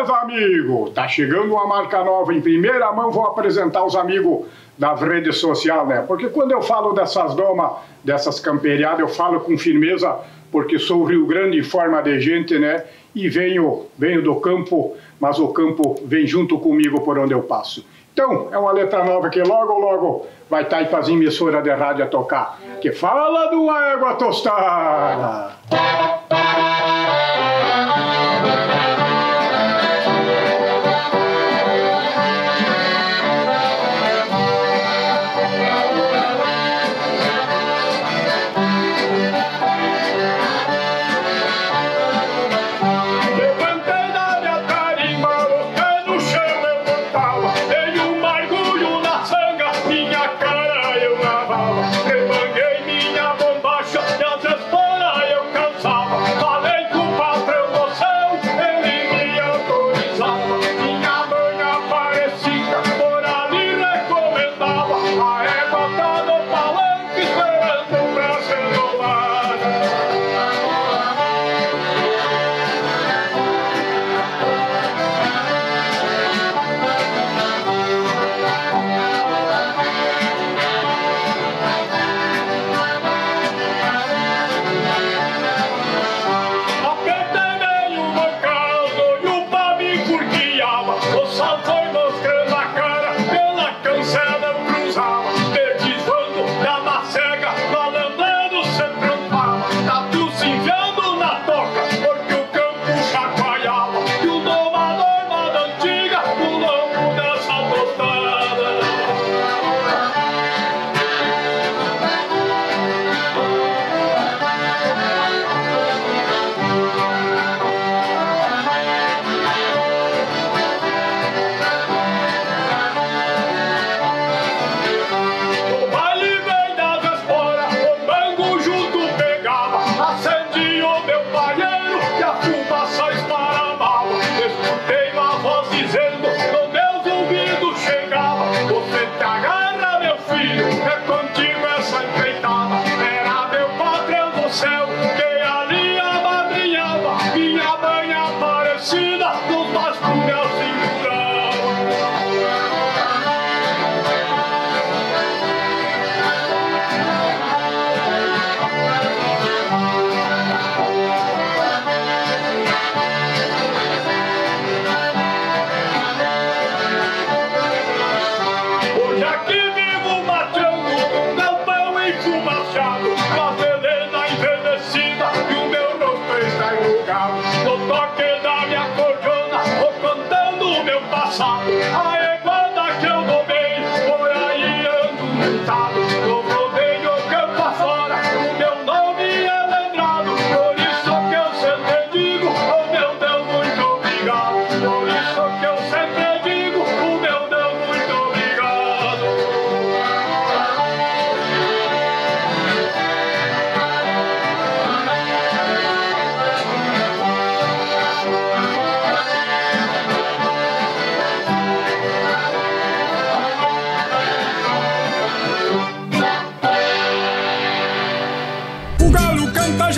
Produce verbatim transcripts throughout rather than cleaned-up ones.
meus amigos! Tá chegando uma marca nova em primeira mão, vou apresentar os amigos das redes sociais, né? Porque quando eu falo dessas domas, dessas camperiadas, eu falo com firmeza, porque sou Rio Grande em forma de gente, né? E venho, venho do campo, mas o campo vem junto comigo por onde eu passo. Então, é uma letra nova que logo, logo vai estar aí para as emissoras de rádio a tocar. Que fala de uma égua tostada!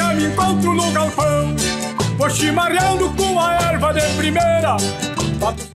Chimarreando com a erva de primeira.